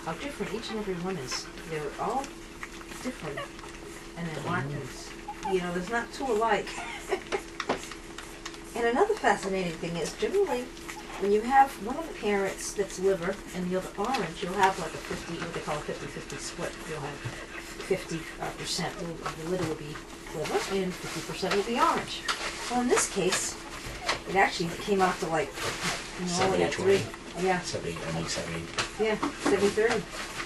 how different each and every one is. They're all different. And they're markings. You know, there's not two alike. And another fascinating thing is, generally, when you have one of the parents that's liver and the other orange, you'll have like a 50, what they call a 50-50 split. You'll have 50% of the litter will be liver and 50% will be orange. Well, in this case, it actually came out to like, you know, only got 3. Yeah. 70, I mean 70. Yeah, 70-30.